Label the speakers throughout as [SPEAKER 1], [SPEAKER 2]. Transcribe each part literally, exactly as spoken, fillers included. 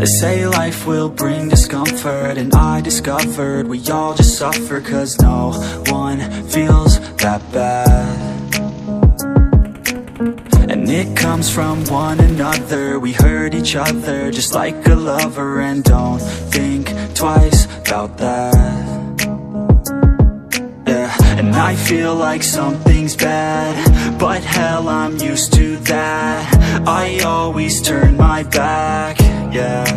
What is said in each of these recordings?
[SPEAKER 1] They say life will bring discomfort, and I discovered we all just suffer, cause no one feels that bad. And it comes from one another. We hurt each other just like a lover, and don't think twice about that. Yeah, and I feel like something's bad, but hell, I'm used to that. I always turn my back, yeah.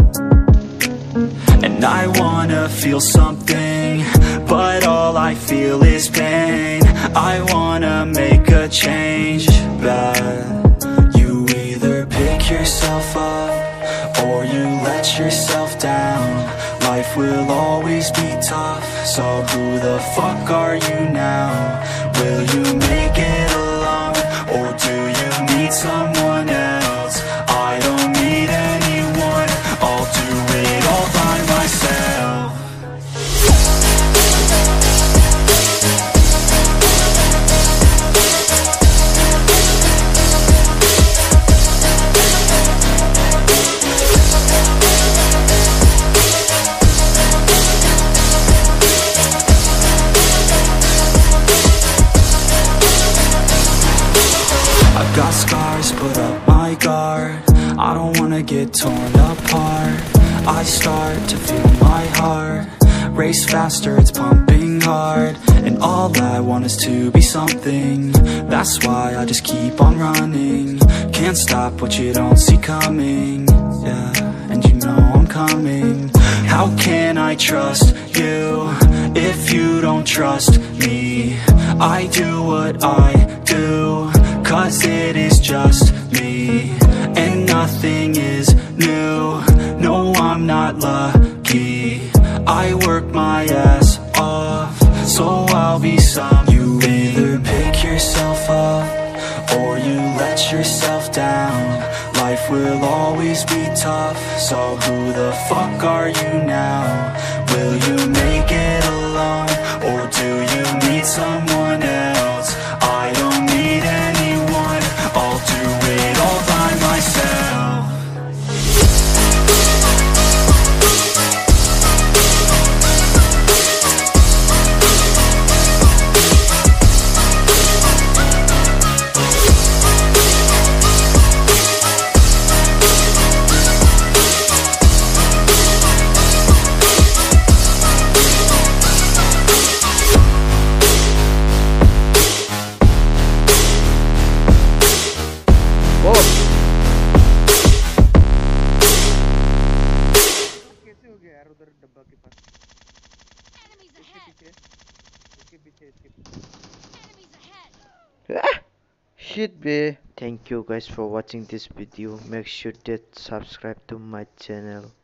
[SPEAKER 1] And I wanna feel something, but all I feel is pain. I wanna make a change, but you either pick yourself up or you let yourself down. Life will always be tough, so who the fuck are you now? Will you make it alone, or do you need someone else? I don't need anyone, I'll do it all by myself. Got scars, put up my guard. I don't wanna get torn apart. I start to feel my heart race faster, it's pumping hard. And all I want is to be something. That's why I just keep on running. Can't stop what you don't see coming. Yeah, and you know I'm coming. How can I trust you if you don't trust me? I do what I do, cause it is just me, and nothing is new. No, I'm not lucky. I work my ass off, so I'll be some. You either pick yourself up or you let yourself down. Life will always be tough, so who the fuck are you now? Will you make it alone, or do you need someone else? I don't need anyone, I'll do it all by myself.
[SPEAKER 2] कैसे हो गया यार उधर डब्बा के पास? इसके पीछे, इसके पीछे, इसके पीछे। Shit, be. Thank you guys for watching this video. Make sure to subscribe to my channel.